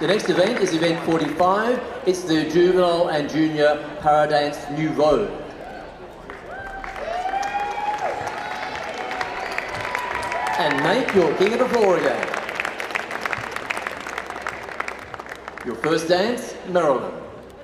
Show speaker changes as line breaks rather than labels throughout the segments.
The next event is event 45. It's the Juvenile and Junior Paradance New Vogue. And make your king of the floor again. Your first dance, Marilyn.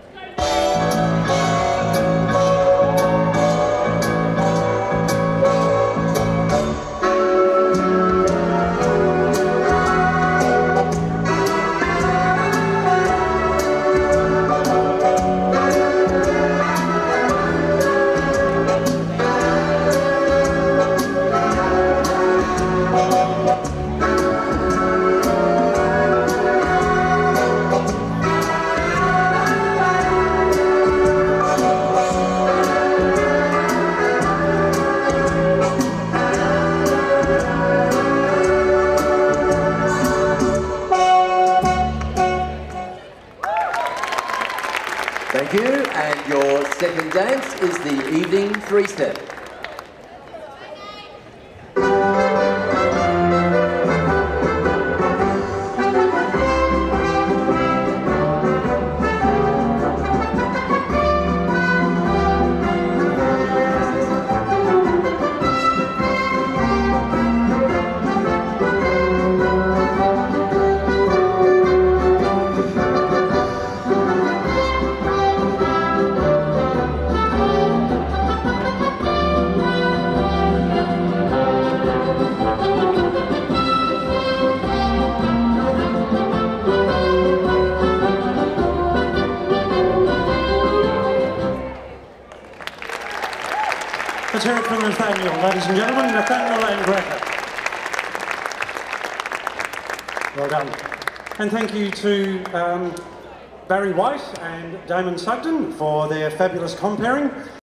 Thank you, and your second dance is the evening three-step.
Let's hear it from Nathaniel, ladies and gentlemen, Nathaniel and Greta. Well done. And thank you to Barry White and Damon Sugden for their fabulous comparing.